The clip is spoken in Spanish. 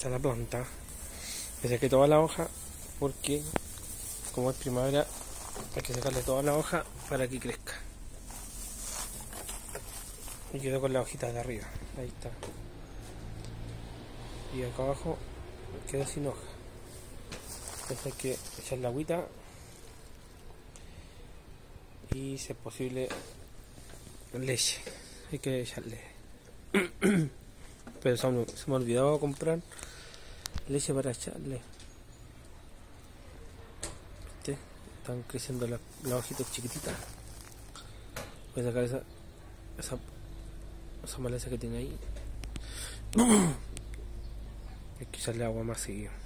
está la planta. Le saqué toda la hoja porque como es primavera hay que sacarle toda la hoja para que crezca. Y quedó con la hojita de arriba. Ahí está. Y acá abajo quedó sin hoja. Entonces hay que echar la agüita y si es posible leche. Hay que echarle. Pero se me olvidó comprar leche para echarle. ¿Viste? Están creciendo las hojitas chiquititas. Voy a sacar esa maleza que tiene ahí. Hay que echarle agua más seguido.